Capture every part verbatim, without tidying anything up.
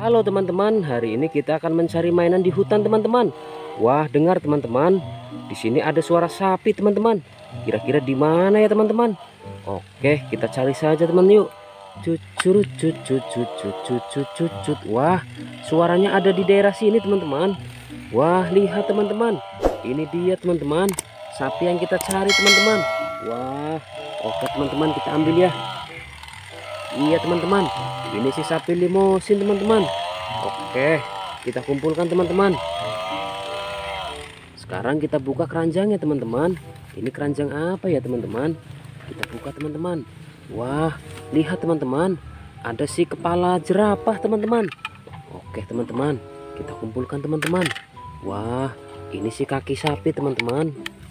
Halo teman-teman, hari ini kita akan mencari mainan di hutan teman-teman. Wah, dengar teman-teman, di sini ada suara sapi teman-teman. Kira-kira di mana ya teman-teman? Oke, kita cari saja teman yuk. Cucur cucut cucut cucut cucut. Wah, suaranya ada di daerah sini teman-teman. Wah, lihat teman-teman. Ini dia teman-teman, sapi yang kita cari teman-teman. Wah, oke teman-teman, kita ambil ya. Iya teman-teman, ini si sapi limosin teman-teman. Oke, kita kumpulkan teman-teman. Sekarang kita buka keranjangnya teman-teman. Ini keranjang apa ya teman-teman? Kita buka teman-teman. Wah, lihat teman-teman, ada si kepala jerapah teman-teman. Oke teman-teman, kita kumpulkan teman-teman. Wah, ini si kaki sapi teman-teman.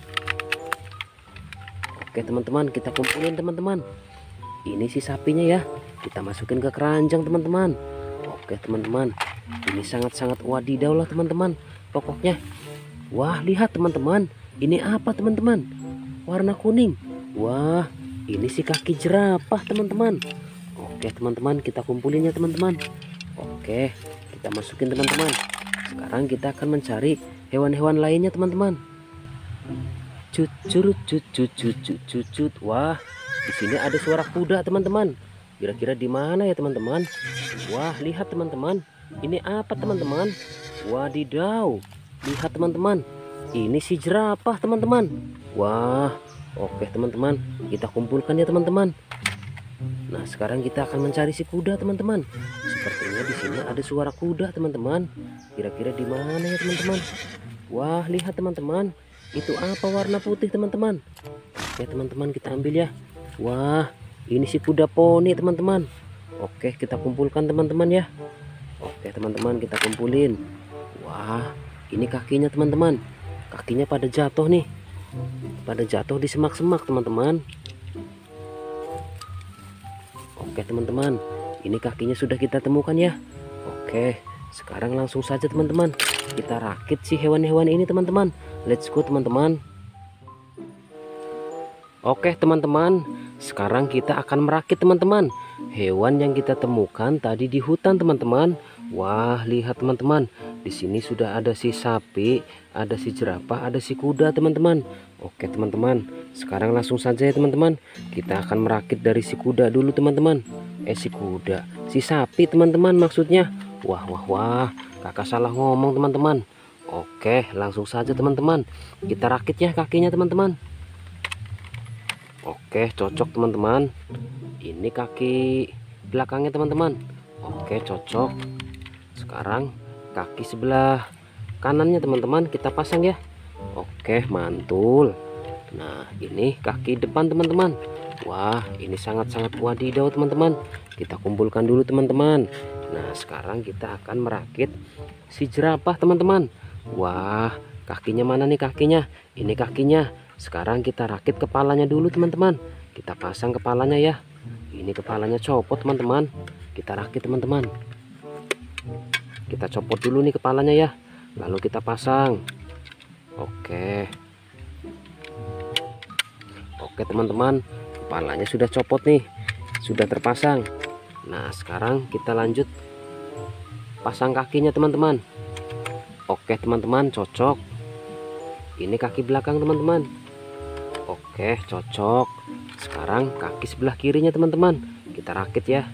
Oke teman-teman, kita kumpulin teman-teman. Ini si sapinya ya, kita masukin ke keranjang teman-teman. Oke teman-teman, ini sangat-sangat wadidaw lah teman-teman pokoknya. Wah, lihat teman-teman, ini apa teman-teman? Warna kuning. Wah, ini si kaki jerapah teman-teman. Oke teman-teman, kita kumpulin ya teman-teman. Oke, kita masukin teman-teman. Sekarang kita akan mencari hewan-hewan lainnya teman-teman. Cucur cucut cucut cucut. Wah, di sini ada suara kuda teman-teman. Kira-kira di mana ya teman-teman? Wah, lihat teman-teman, ini apa teman-teman? Wadidaw, lihat teman-teman, ini si jerapah teman-teman. Wah, oke teman-teman, kita kumpulkan ya teman-teman. Nah, sekarang kita akan mencari si kuda teman-teman. Sepertinya di sini ada suara kuda teman-teman. Kira-kira di mana ya teman-teman? Wah, lihat teman-teman, itu apa warna putih teman-teman? Oke teman-teman, kita ambil ya. Wah, ini si kuda poni teman-teman. Oke, kita kumpulkan teman-teman ya. Oke teman-teman, kita kumpulin. Wah, ini kakinya teman-teman. Kakinya pada jatuh nih. Pada jatuh di semak-semak teman-teman. Oke teman-teman, ini kakinya sudah kita temukan ya. Oke, sekarang langsung saja teman-teman, kita rakit si hewan-hewan ini teman-teman. Let's go teman-teman. Oke teman-teman, sekarang kita akan merakit teman-teman hewan yang kita temukan tadi di hutan teman-teman. Wah, lihat teman-teman, di sini sudah ada si sapi, ada si jerapah, ada si kuda teman-teman. Oke teman-teman, sekarang langsung saja ya teman-teman, kita akan merakit dari si kuda dulu teman-teman. Eh si kuda, si sapi teman-teman maksudnya. Wah wah wah, kakak salah ngomong teman-teman. Oke, langsung saja teman-teman, kita rakit ya kakinya teman-teman. Oke, cocok teman-teman. Ini kaki belakangnya teman-teman. Oke, cocok. Sekarang kaki sebelah kanannya teman-teman kita pasang ya. Oke, mantul. Nah, ini kaki depan teman-teman. Wah, ini sangat-sangat wadidaw teman-teman. Kita kumpulkan dulu teman-teman. Nah, sekarang kita akan merakit si jerapah teman-teman. Wah, kakinya mana nih kakinya? Ini kakinya. Sekarang kita rakit kepalanya dulu teman-teman. Kita pasang kepalanya ya. Ini kepalanya copot teman-teman. Kita rakit teman-teman. Kita copot dulu nih kepalanya ya. Lalu kita pasang. Oke. Oke teman-teman, kepalanya sudah copot nih. Sudah terpasang. Nah, sekarang kita lanjut pasang kakinya teman-teman. Oke teman-teman, cocok. Ini kaki belakang teman-teman. Oke, cocok. Sekarang kaki sebelah kirinya teman-teman, kita rakit ya.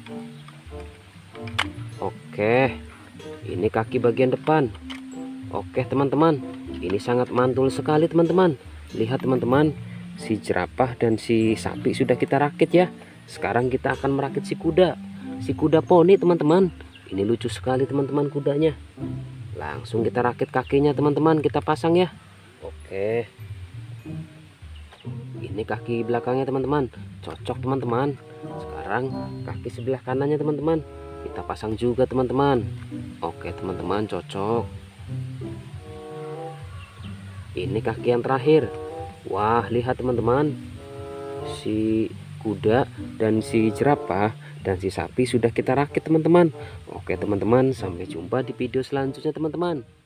Oke, ini kaki bagian depan. Oke teman-teman, ini sangat mantul sekali teman-teman. Lihat teman-teman, si jerapah dan si sapi sudah kita rakit ya. Sekarang kita akan merakit si kuda, si kuda poni teman-teman. Ini lucu sekali teman-teman kudanya. Langsung kita rakit kakinya teman-teman, kita pasang ya. Oke, ini kaki belakangnya teman-teman, cocok teman-teman. Sekarang kaki sebelah kanannya teman-teman, kita pasang juga teman-teman. Oke teman-teman, cocok. Ini kaki yang terakhir. Wah, lihat teman-teman, si kuda dan si jerapah dan si sapi sudah kita rakit teman-teman. Oke teman-teman, sampai jumpa di video selanjutnya teman-teman.